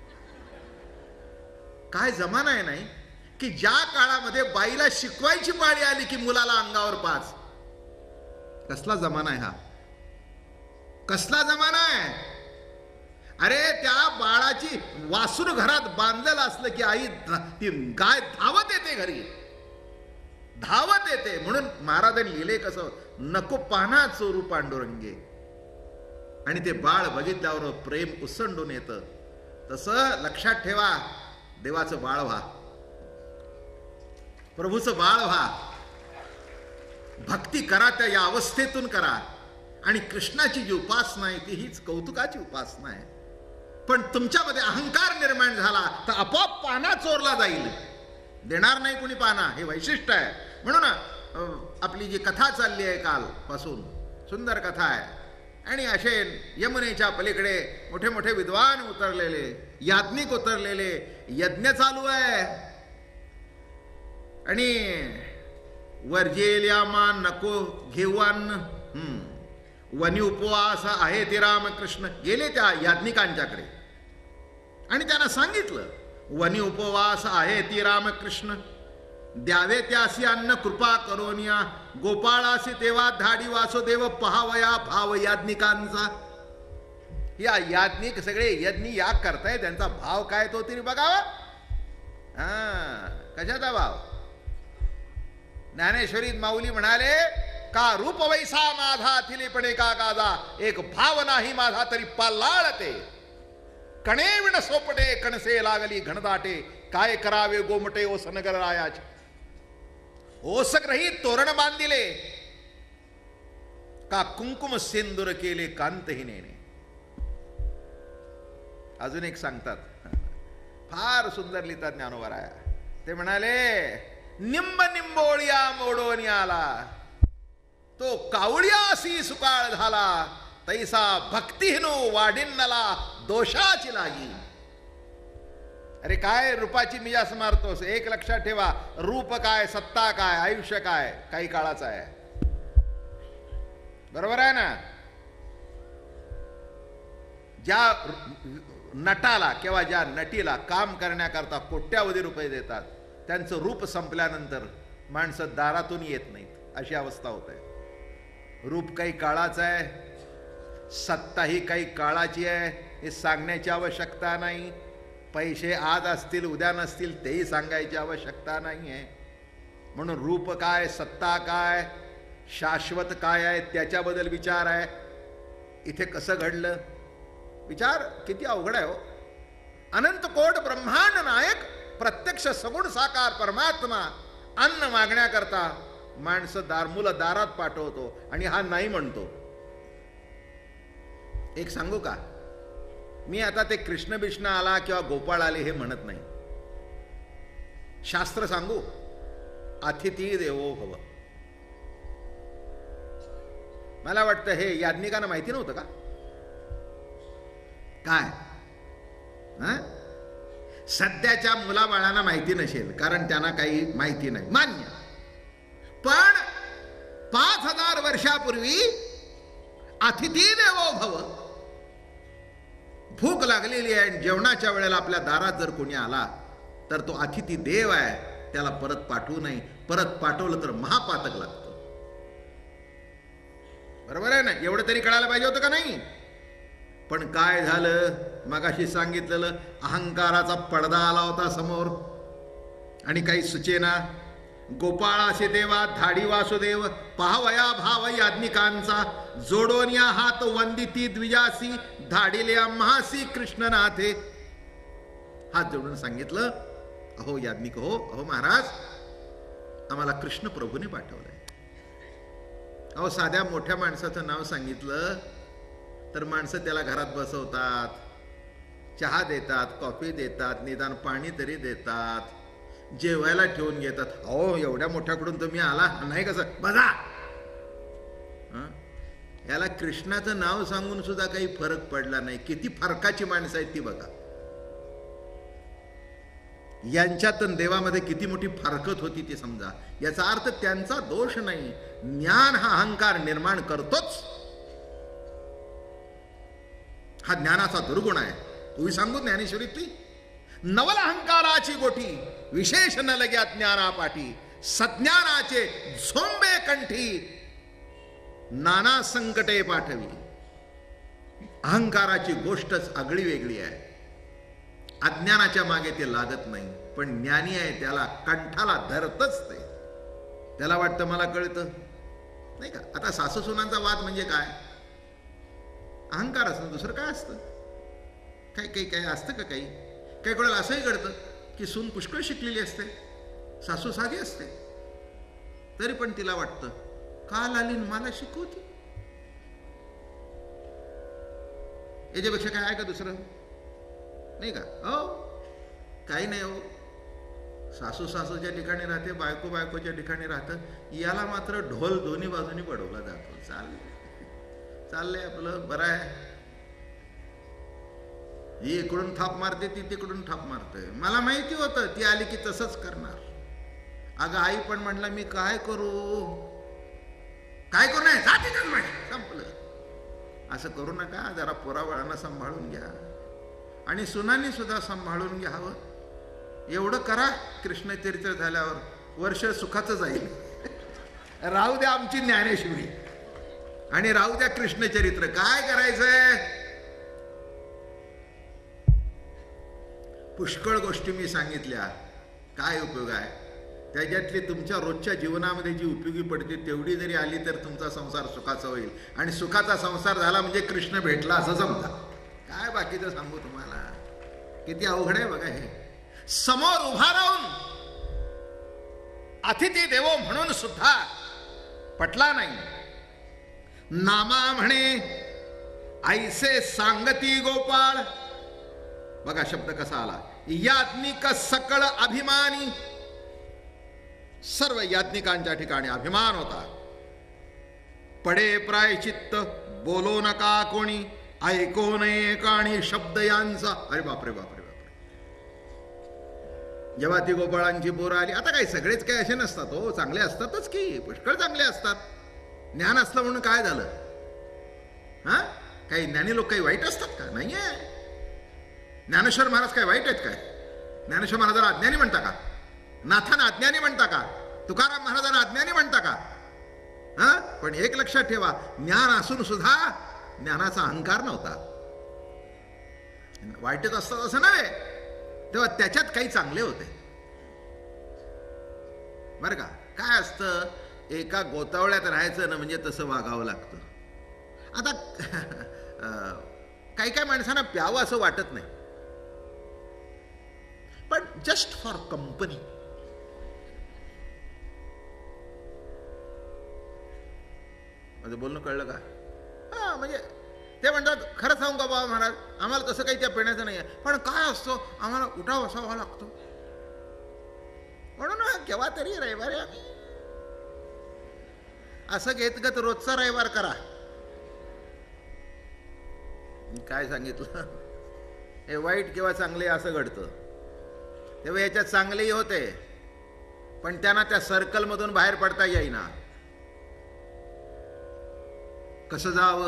काय जमाना आहे नाही की ज्या काळामध्ये बाईला शिकवायची पाळी आली की मुलाला अंगावर पाज. कसला जमाना आहे हा, कसला जमाना आहे. अरे त्या बाळाची वासरू घरात बांधलेलं असलं की आई, ती गाय धावत येते घरी, धावत येते. म्हणून महाराजांनी लिहिले कसं, नको पाना चोरू पांडुरंगे. आणि ते बाळ बघितल्यावर प्रेम उसंडून येतं. तसं लक्षात ठेवा, देवाचं बाळ व्हा, प्रभूचं बाळ व्हा, भक्ती करा, त्या या अवस्थेतून करा. आणि कृष्णाची जी उपासना आहे ती हीच कौतुकाची उपासना आहे. पण तुमच्यामध्ये अहंकार निर्माण झाला तर आपोआप पाना चोरला जाईल, देणार नाही कुणी पाना, हे वैशिष्ट्य आहे. म्हणून आपली जी कथा चालली आहे कालपासून, सुंदर कथा आहे. आणि असे यमुनेच्या पलीकडे मोठे मोठे विद्वान उतरलेले, याज्ञिक उतरलेले, यज्ञ चालू आहे. आणि वर्जेल्या मान नको घेवान, वनी उपवास आहे ते रामकृष्ण. गेले त्या याज्ञिकांच्याकडे आणि त्यांना सांगितलं, वनी उपवास आहे ती रामकृष्ण, द्यावे त्यासी अन्न कृपा करोनिया, गोपाळासी तेव्हा धाडी वासुदेव, पहावया भाव याज्ञिकांचा. या याज्ञिक सगळे यज्ञ याग करताय, त्यांचा भाव काय तो तरी बघावा. कशाचा भाव? ज्ञानेश्वरीत माऊली म्हणाले, का रूप वैसा माझा थिलीपणे का गाजा, एक भाव नाही माझा तरी पालाळते, कणे विण सोपटे कणसे लागली घनदाटे, काय करावे गोमटे ओस नगर रायाचे. ओसग्रही तोरण बांधिले, का कुंकुम सिंदूर केले कांतहीनेने. अजून एक सांगतात, फार सुंदर लिहितात ज्ञानोबराया. ते म्हणाले, निंब निंबोळिया मोडोनी आला, तो कावळ्यासी सुकाळ झाला, तैसा भक्तिहीनो वाढिन्नला दोषाची लागी. अरे काय रूपाची मिजास मारतोस? एक लक्षात ठेवा, रूप काय, सत्ता काय, आयुष्य काय, काही काळाचं आहे. बरोबर आहे ना. ज्या नटाला किंवा ज्या नटीला काम करण्याकरता कोट्यावधी रुपये देतात, त्यांचं रूप संपल्यानंतर माणसं दारातून येत नाहीत, अशी अवस्था होत आहे. रूप काही काळाचं आहे, सत्ता ही काही काळाची आहे, हे सांगण्याची आवश्यकता नाही. पैसे आज असतील उद्या नसतील तेही सांगायची आवश्यकता नाही आहे. म्हणून रूप काय, सत्ता काय, शाश्वत काय आहे, त्याच्याबद्दल विचार आहे. इथे कसं घडलं, विचार किती अवघड आहे हो. अनंत कोट ब्रह्मांड नायक प्रत्यक्ष सगुण साकार परमात्मा अन्न मागण्याकरता माणसं मुलं दारात पाठवतो आणि हा नाही म्हणतो. एक सांगू का, मी आता ते कृष्ण बिष्ण आला किंवा गोपाळ आले हे म्हणत नाही. शास्त्र सांगू, अतिथी देवो भव. मला वाटतं हे याज्ञिकांना माहिती नव्हतं का काय? सध्याच्या मुलाबाळांना माहिती नसेल कारण त्यांना काही माहिती नाही, मान्य. पण 5000 वर्षापूर्वी अतिथी देवो भव. भूक लागलेली आहे, जेवणाच्या वेळेला आपल्या दारात जर कोणी आला तर तो अतिथी देव आहे, त्याला परत पाठवू नये. परत पाठवलं तर महापातक लागतं. बरोबर आहे ना? एवढं तरी कळायला पाहिजे होतं का नाही? पण काय झालं, मगाशी सांगितलेलं, अहंकाराचा पडदा आला होता समोर आणि काही सुचेना. गोपाळासे देवा धाडी वासुदेव, पाहवया भाव याज्ञिकांचा, जोडोनिया हात वंदिती द्विजासी, धाडिले आम्हासी कृष्णनाथे. हात जोडून सांगितलं, अहो याज्ञिक हो, अहो महाराज, आम्हाला कृष्ण प्रभूने पाठवलंय. अहो साध्या मोठ्या माणसाचं नाव सांगितलं तर माणसं त्याला घरात बसवतात, चहा देतात, कॉफी देतात, निदान पाणी तरी देतात, जेवायला ठेवून घेतात. अहो एवढ्या मोठ्याकडून तुम्ही आला नाही कसं बघा. याला कृष्णाचं नाव सांगून सुद्धा काही फरक पडला नाही. किती फरकाची माणसं आहेत ती बघा. यांच्यात देवामध्ये किती मोठी फारकत होती ती समजा. याचा अर्थ त्यांचा दोष नाही, ज्ञान हा अहंकार निर्माण करतोच. हा ज्ञानाचा दुर्गुण आहे. तुम्ही सांगू ज्ञानेश्वरीतली, नवल अहंकाराची गोठी विशेष न लग्या ज्ञाना पाठी, सज्ञानाचे झोंबे कंठी नाना संकटे पाठवी. अहंकाराची गोष्टच आगळी वेगळी आहे. अज्ञानाच्या मागे ते लागत नाही, पण ज्ञानी आहे त्याला कंठाला धरतच ते. त्याला वाटतं मला कळतं नाही का. आता सासू सुनांचा वाद म्हणजे काय? अहंकार असतं, दुसरं काय असतं? काही असतं का? काही कोणाला असंही घडतं की सून पुष्कळ शिकलेली असते, सासू साधी असते, तरी पण तिला वाटतं काल आली मला शिकवती. याच्यापेक्षा काय आहे का दुसरं? नाही का? हो काही नाही. हो सासू सासूच्या ठिकाणी राहते, बायको बायकोच्या ठिकाणी राहतं. याला मात्र ढोल दोन्ही बाजूनी पडवला जातो. चाललंय आपलं, बरं आहे. ही इकडून थाप मारते, ती तिकडून थाप मारते. मला माहिती होतं ती आली की तसंच करणार. अगं आई पण म्हणला मी काय करू नाही, संपलं. असं करू नका. जरा पोराबाळांना सांभाळून घ्या आणि सुनांनी सुद्धा सांभाळून घ्यावं. एवढं करा, कृष्णचरित्र झाल्यावर वर्ष सुखाचं जाईल. राहू द्या आमची ज्ञानेश्वरी आणि राहू द्या कृष्णचरित्र. काय करायचंय? पुष्कळ गोष्टी मी सांगितल्या, काय उपयोग आहे? त्याच्यातली तुमच्या रोजच्या जीवनामध्ये जी उपयोगी पडते तेवढी जरी आली तर तुमचा संसार सुखाचा होईल. आणि सुखाचा संसार झाला म्हणजे कृष्ण भेटला असं समजा. काय बाकीचं सांगू तुम्हाला? किती अवघड आहे बघा हे. समोर उभा राहून अतिथी देवो म्हणून सुद्धा पटला नाही. नामा म्हणे ऐसे सांगती गोपाळ. बघा शब्द कसा आला. याज्ञिक सकळ अभिमानी. सर्व याज्ञिकांच्या ठिकाणी अभिमान होता. पडे प्रायचित्त बोलो नका कोणी, ऐको नये काणी शब्द यांचा. अरे बापरे बापरे बापरे. जेव्हा ती गोपाळांची पोरं आली, आता काही सगळेच काही असे नसतात हो, चांगले असतातच की, पुष्कळ चांगले असतात. ज्ञान असलं म्हणून काय झालं? काही ज्ञानी लोक काही वाईट असतात का? नाहीये. ज्ञानेश्वर महाराज काय वाईट आहेत काय? ज्ञानेश्वर महाराजांना अज्ञानी म्हणता का? नाथांना अज्ञानी म्हणता का? तुकाराम महाराजांना अज्ञानी म्हणता का? पण एक लक्षात ठेवा, ज्ञान असून सुद्धा ज्ञानाचा अहंकार नव्हता. वाईटच असतात असं नव्हे, तेव्हा त्याच्यात काही चांगले होते बरं का. काय असतं, एका गोतावळ्यात राहायचं ना म्हणजे तसं वागावं लागतं. आता काही माणसांना प्यावं असं वाटत नाही. पण जस्ट फॉर कंपनी. माझं बोलणं कळलं का? हा, म्हणजे ते म्हणतात खरं सांगू का बाबा महाराज, आम्हाला तसं काही त्या पिण्याचं नाही आहे, पण काय असतो आम्हाला उठा बसावा लागतो, म्हणून केव्हा तरी रविवारी आम्ही असं घेतगत रोजचा रविवार करा. काय सांगितलं? हे वाईट किंवा चांगले असं घडतं. तेव्हा याच्यात चांगलेही होते, पण त्यांना त्या सर्कलमधून बाहेर पडता येईना. कसं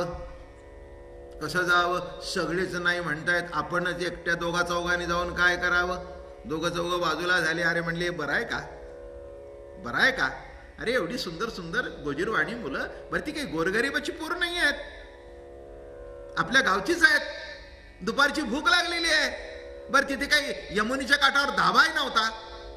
जावं? सगळेच नाही म्हणतायत, आपणच एकट्या दोघा चौघांनी जाऊन काय करावं? दोघं चौघं बाजूला झाले. अरे म्हणले बरं आहे का? अरे एवढी सुंदर सुंदर गोजीरवाणी मुलं, बरं ती काही गोरगरिबाची पोरं नाही आहेत, आपल्या गावचीच आहेत. दुपारची भूक लागलेली आहे. बरं तिथे काही यमुनीच्या काठावर धाबाही नव्हता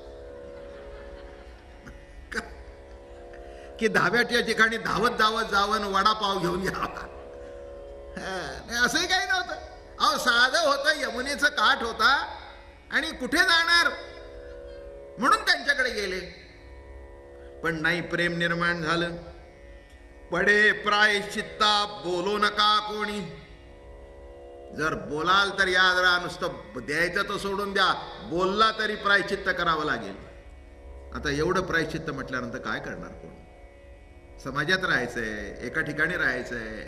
की धाब्याच्या ठिकाणी धावत जावं वडापाव घेऊन यावा? असंही काही नव्हतं. अहो साधं होतं, यमुनेचं काठ होता आणि कुठे जाणार म्हणून त्यांच्याकडे गेले. पण नाही, प्रेम निर्माण झालं. पडे प्रायश्चित्ता बोलो नका कोणी. जर बोलाल तर या जरा, नुसतं द्यायचं तर सोडून द्या, बोलला तरी प्रायश्चित्त करावं लागेल. आता एवढं प्रायश्चित्त म्हटल्यानंतर काय करणार कोण? समाजात राहायचंय, एका ठिकाणी राहायचंय.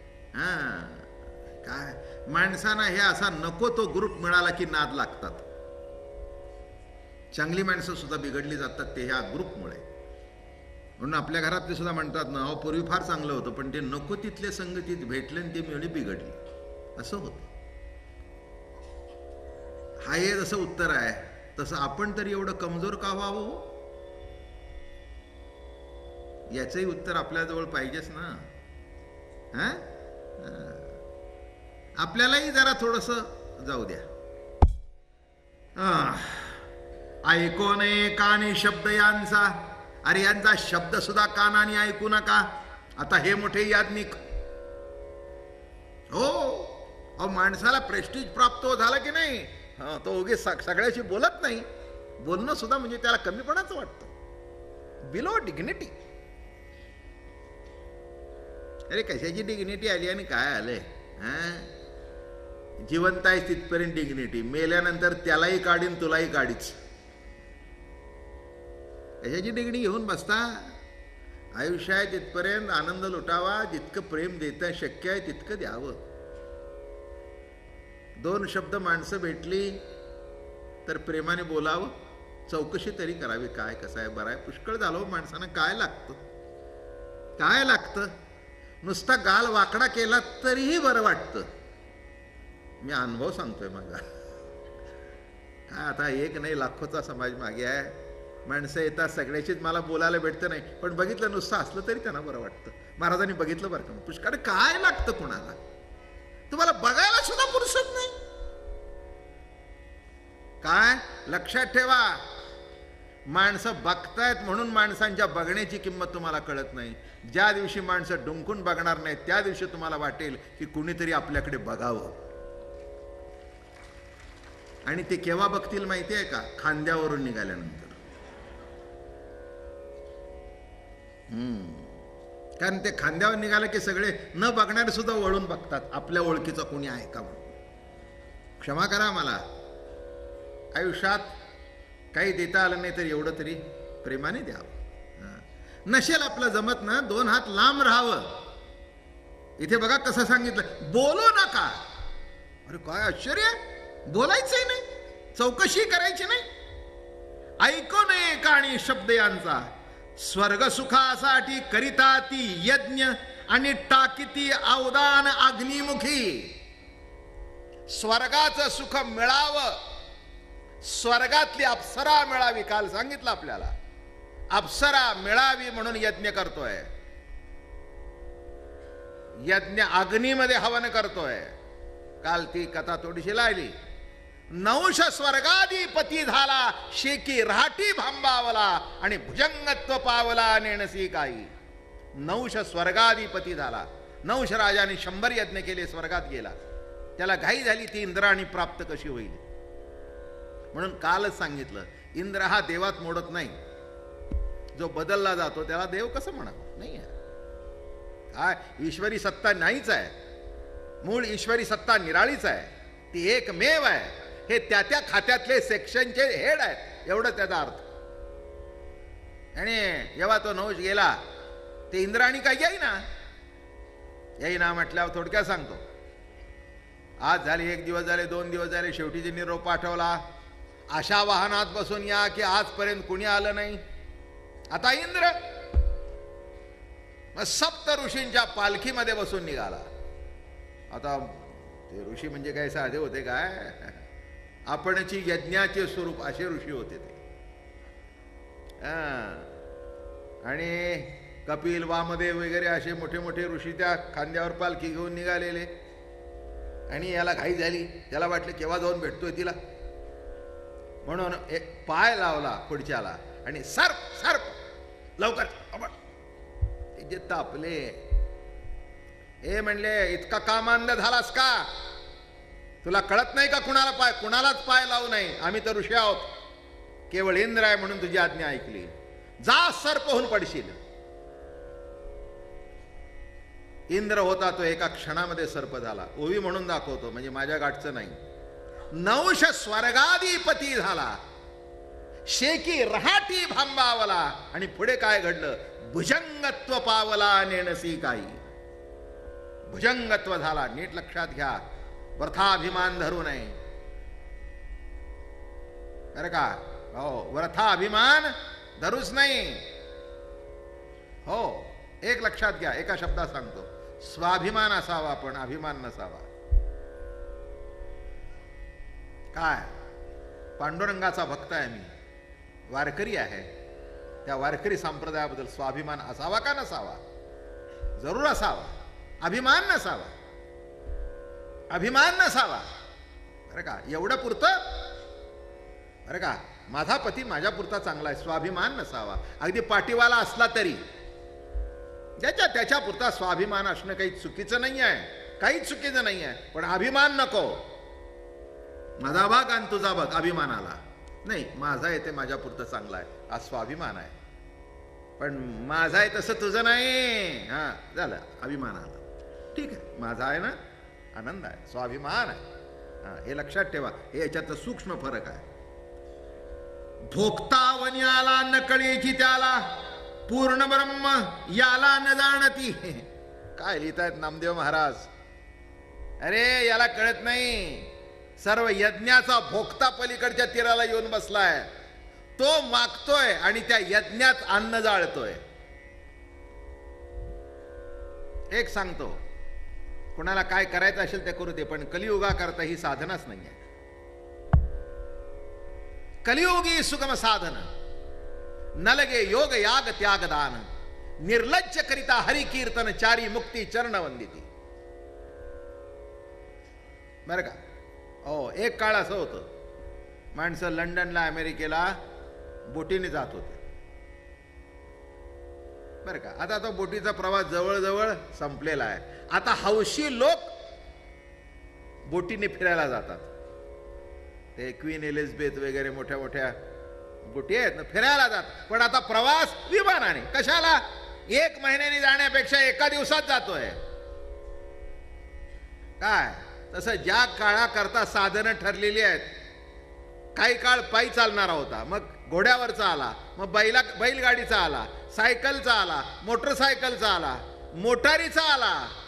काय माणसांना हे असा नको तो ग्रुप मिळाला की नाद लागतात. चांगली माणसं सुद्धा बिघडली जातात ते ह्या ग्रुपमुळे. म्हणून आपल्या घरातले सुद्धा म्हणतात ना, अहो पूर्वी फार चांगलं होतं, पण ते नको तिथल्या संगतीत भेटले आणि ते मिळून बिघडले. असं होतं. हा हे जसं उत्तर आहे, तसं आपण तरी एवढं कमजोर का व्हावं याचंही उत्तर आपल्याजवळ पाहिजेच ना. आपल्यालाही जरा थोडस जाऊ द्या. ऐको नये कानी शब्द यांचा. अरे यांचा शब्द सुद्धा कानाने ऐकू नका. आता हे मोठे याज्ञिक, हो अहो माणसाला प्रेस्टीज प्राप्त झाला की नाही, तो उगीच सगळ्याशी बोलत नाही. बोलणं सुद्धा म्हणजे त्याला कमीपणाचं वाटतं, बिलो डिग्निटी. अरे कशाची डिग्निटी आली आणि काय आलंय? जिवंत आहे तिथपर्यंत डिग्निटी, मेल्यानंतर त्यालाही काढीन तुलाही काढीच. कशाची डिग्नी घेऊन बसता? आयुष्य आहे तिथपर्यंत आनंद लुटावा, जितकं प्रेम देता शक्य आहे तितकं द्यावं. दोन शब्द माणसं भेटली तर प्रेमाने बोलावं, चौकशी तरी करावी, काय कसं आहे, बरं आहे, पुष्कळ झालो. माणसानं काय लागतं? नुसता गाल वाकडा केला तरीही बरं वाटतं. मी अनुभव सांगतोय माझा. काय आता एक नाही लाखोचा समाज मागे आहे. माणसं येतात सगळ्याचीच मला बोलायला भेटतं नाही, पण बघितलं नुसतं असलं तरी त्यांना बरं वाटतं. महाराजांनी बघितलं बरं का, पुष्कळ काय लागतं कुणाला, तुम्हाला बघायला सुद्धा फुरसत नाही. काय लक्षात ठेवा, माणसं बघतायत म्हणून माणसांच्या बघण्याची किंमत तुम्हाला कळत नाही. ज्या दिवशी माणसं डुंकून बघणार नाहीत त्या दिवशी तुम्हाला वाटेल की कुणीतरी आपल्याकडे बघावं. आणि ते केव्हा बघतील माहिती आहे का? खांद्यावरून निघाल्यानंतर. कारण ते खांद्यावर निघालं की सगळे न बघणारे सुद्धा वळून बघतात, आपल्या ओळखीचा कोणी आहे का म्हणून. क्षमा करा, मला आयुष्यात काही देता आलं नाही तर एवढं तरी प्रेमाने द्यावं. नसेल आपलं जमत ना, दोन हात लांब राहावं. इथे बघा कसं सांगितलं, बोलू नका. अरे काय आश्चर्य, बोलायचंही नाही, चौकशी करायची नाही. ऐकू नये काणी शब्द यांचा. स्वर्ग सुखासाठी करिता ती यज्ञ आणि टाकीती अवदान अग्निमुखी. स्वर्गाचं सुख मिळावं, स्वर्गातली अप्सरा मिळावी. काल सांगितलं आपल्याला, अप्सरा मिळावी म्हणून यज्ञ करतोय. यज्ञ अग्नीमध्ये हवन करतोय. काल ती कथा थोडीशी लायली. नवश स्वर्गाधिपती झाला, शेकी राठी भांबावला आणि भुजंगत्व पावला नेणसी काही. नवश स्वर्गाधिपती झाला. नवश राजाने 100 यज्ञ केले, स्वर्गात गेला. त्याला घाई झाली ती इंद्राणी प्राप्त कशी होईल. म्हणून कालच सांगितलं, इंद्र हा देवात मोडत नाही. जो बदलला जातो त्याला देव कसं म्हणावं? नाही आहे. हा ईश्वरी सत्ता नाहीच आहे. मूळ ईश्वरी सत्ता निराळीच आहे. ती एकमेव आहे. हे त्या त्या खात्यातले सेक्शनचे हेड आहेत, एवढं त्याचा अर्थ. आणि जेव्हा तो नवश गेला ते इंद्राणी काय येईना म्हटल्यावर थोडक्यात सांगतो. आज झाले, 1 दिवस झाले, 2 दिवस झाले, शेवटी त्यांनी निरोप पाठवला, अशा वाहनात बसून या की आजपर्यंत कुणी आलं नाही. आता इंद्र मग सप्त ऋषींच्या पालखीमध्ये बसून निघाला. आता ते ऋषी म्हणजे काय साधे होते काय? आपणची यज्ञाचे स्वरूप असे ऋषी होते ते. आणि कपिल, वामदेव वगैरे असे मोठे मोठे ऋषी त्या खांद्यावर पालखी घेऊन निघालेले. आणि याला घाई झाली, त्याला वाटलं केव्हा जाऊन भेटतोय तिला, म्हणून एक पाय लावला पुढच्याला आणि सर्प सर्प लवकर. ते जे तापले, हे म्हणले इतका कामांध झालास का? तुला कळत नाही का कुणालाच पाय लावू नाही? आम्ही तर ऋषी आहोत, केवळ इंद्र आहे म्हणून तुझी आज्ञा ऐकली. जा, सर्प होऊन पडशील. इंद्र होता तो एका क्षणामध्ये सर्प झाला. ओवी म्हणून दाखवतो, म्हणजे माझ्या गाठचं नाही. नवश स्वर्गाधिपती झाला, शेकी रहाटी भांबावला. आणि पुढे काय घडलं? भुजंगत्व पावला नेणसी काही. भुजंगत्व झाला. नीट लक्षात घ्या, वृथाभिमान धरू नये बरं का? हो, वृथा अभिमान धरूच नाही. हो, एक लक्षात घ्या, एका शब्दात सांगतो, स्वाभिमान असावा पण अभिमान नसावा. काय? पांडुरंगाचा भक्त आहे मी, वारकरी आहे. त्या वारकरी संप्रदायाबद्दल स्वाभिमान असावा का नसावा? जरूर असावा. अभिमान नसावा. अभिमान नसावा बरं का? एवढं पुरतं बरं का? माझा पती माझ्या पुरता चांगला आहे, स्वाभिमान नसावा. अगदी पाटीवाला असला तरी ज्याच्या त्याच्या पुरता स्वाभिमान असणं काही चुकीचं नाही आहे, काहीच चुकीचं नाही आहे. पण अभिमान नको. माझा भाग आणि तुझा भाग अभिमानाला नाही. माझा आहे ते माझ्या पुरतं चांगला आहे, हा स्वाभिमान आहे. पण माझा आहे तसं तुझं नाही. हा झालं अभिमानाला. ठीक आहे, माझा आहे ना, आनंद आहे, स्वाभिमान आहे. हा, हे लक्षात ठेवा. हे याच्यात सूक्ष्म फरक आहे. भोगता वन्याला नकळीची त्याला, पूर्ण ब्रह्म याला न जाणती. काय लिहितायत नामदेव महाराज? अरे याला कळत नाही. सर्व यज्ञाचा भोगता पलीकडच्या तीराला येऊन बसलाय. तो मागतोय आणि त्या यज्ञात अन्न जाळतोय. एक सांगतो, कोणाला काय करायचं असेल ते करू दे, पण कलियुगा करता ही साधनाच नाही आहे. कलियुगी सुगम साधन न लगे योग याग त्याग दान, निर्लज्ज करिता हरि कीर्तन चारी मुक्ती चरण वंदिती. बरं का? हो, एक काळ असं होतं, माणसं लंडनला अमेरिकेला बोटीने जात होते बरं का? आता तो बोटीचा प्रवास जवळजवळ संपलेला आहे. आता हौशी लोक बोटीने फिरायला जातात. ते क्वीन एलिझाबेथ वगैरे मोठ्या मोठ्या बोटी आहेत ना, फिरायला जात. पण आता प्रवास विमानाने. कशाला? 1 महिन्याने जाण्यापेक्षा एका दिवसात जातोय. काय? तसं ज्या काळाकरता साधनं ठरलेली आहेत, काही काळ पायी चालणारा होता, मग घोड्यावरचा आला, मग बैलगाडीचा आला, सायकलचा आला, मोटरसायकलचा आला, मोटारीचा आला.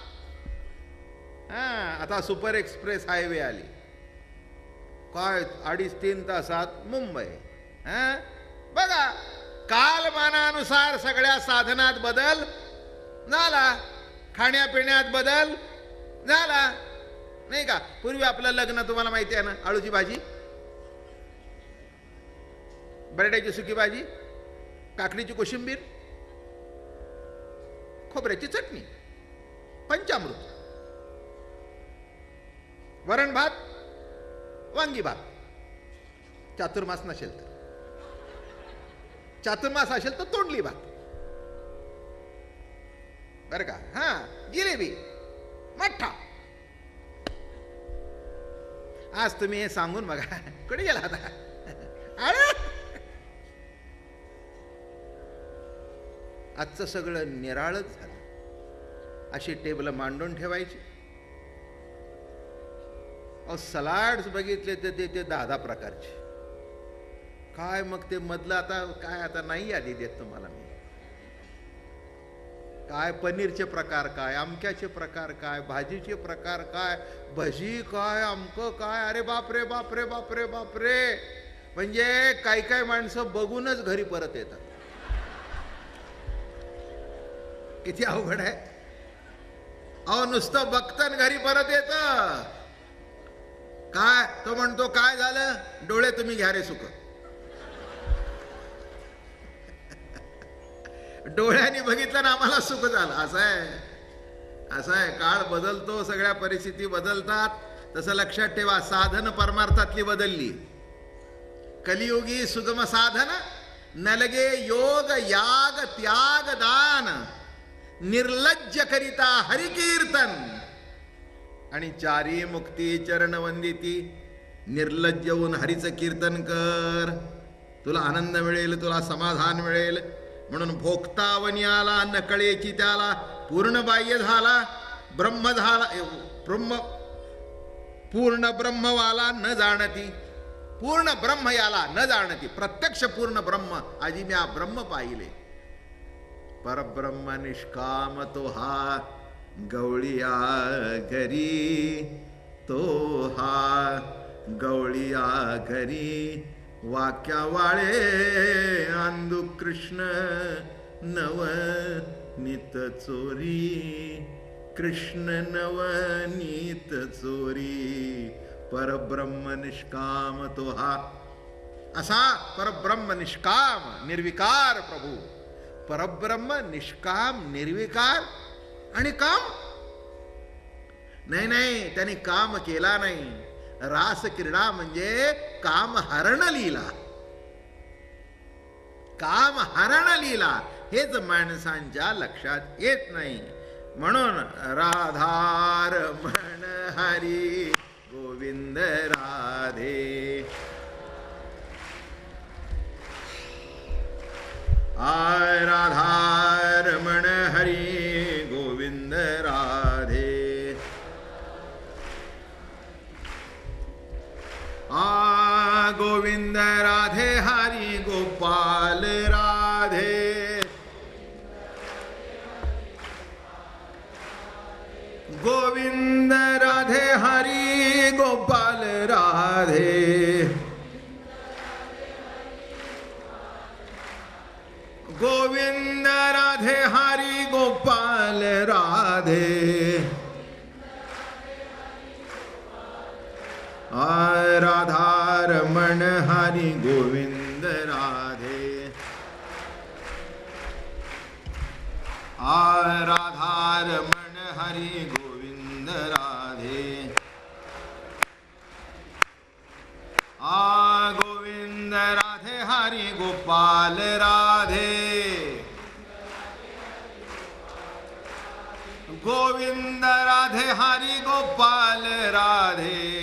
आता सुपर एक्सप्रेस हायवे आली. काय 2.5-3 तासात मुंबई. बघा, कालमानानुसार सगळ्या साधनात बदल झाला, खाण्यापिण्यात बदल झाला, नाही का? पूर्वी आपलं लग्न तुम्हाला माहिती आहे ना, आळूची भाजी, बटाट्याची सुकी भाजी, काकडीची कोशिंबीर, खोबऱ्याची चटणी, पंचामृत, वरण भात, वांगी भात. चातुर्मास नसेल तर, चातुर्मास असेल तर तोंडली भात बरं का? हा, जिलेबी, मठ्ठा. आज तुम्ही हे सांगून बघा, कुठे गेला आता? आजचं सगळं निराळच झालं. अशी टेबल मांडून ठेवायची. अहो सलाड्स बघितले तर ते 10 प्रकारचे. काय मग ते मधलं आता काय, आता नाही यादी देत तुम्हाला मी. काय पनीरचे प्रकार काय, आमक्याचे प्रकार काय, भाजीचे प्रकार काय, भजी काय, आमकं काय. अरे बापरे बापरे बापरे बापरे. म्हणजे काही माणसं बघूनच घरी परत येतात. किती अवघड आहे. अहो नुसतं बघतान घरी परत येत. काय तो म्हणतो, काय झालं, डोळे तुम्ही घ्या रे सुख. डोळ्यांनी बघितलं ना आम्हाला सुख झालं. असं आहे. काळ बदलतो, सगळ्या परिस्थिती बदलतात. तसं लक्षात ठेवा, साधन परमार्थातली बदलली. कलियुगी सुगम साधन नलगे योग याग त्याग दान निर्लज्ज करिता हरिकीर्तन आणि चारी मुक्ती चरण वंदिती. निर्लज्ज होऊन हरीचं कीर्तन कर, तुला आनंद मिळेल, तुला समाधान मिळेल. म्हणून भोक्तावनी आला नकळेची त्याला, पूर्ण बाह्य झाला ब्रह्म झाला, पूर्ण ब्रह्मवाला न जाणती. पूर्ण ब्रह्म याला न जाणती. प्रत्यक्ष पूर्ण ब्रह्म आजी म्या ब्रह्म पाहिले. परब्रह्म निष्काम तो हा गवळिया घरी, तो हा गवळिया घरी. वाक्या वाळे आंदू कृष्ण नव नित चोरी, कृष्ण नव नित चोरी. परब्रह्म निष्काम तो हा. असा परब्रह्म निष्काम निर्विकार प्रभू. परब्रह्म निष्काम निर्विकार आणि काम नाही. त्यांनी काम केला नाही. रास क्रीडा म्हणजे काम हरण लीला. काम हरण लीला हेच माणसांच्या लक्षात येत नाही. म्हणून राधार म्हण हरी गोविंद राधे. आय राधार म्हण हरी गोविंद राधे. आ गोविंद राधे हरी गोपाल राधे. गोविंद राधे हरी गोपाल राधे. गोविंद राधे हरी गोपाल राधे. राधा रमण हरि गोविंद राधे. राधा रमण हरि गोविंद राधे. गोविंद राधे हरि गोपाल राधे. गोविंद राधे हरि गोपाल राधे.